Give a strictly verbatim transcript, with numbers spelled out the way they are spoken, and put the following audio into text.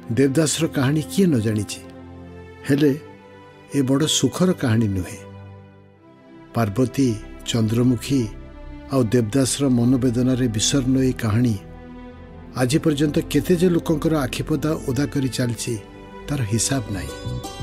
देवदासर कहानी किए न जानी हेले ए बड़ सुखर कहानी नुहे। पार्वती चंद्रमुखी आ देवदासर मनोवेदनार विसर्ण ए कहानी आज पर्यंत केते जे लोकंकर आखिपदा ओदा करी चलछि तार हिसाब नहीं।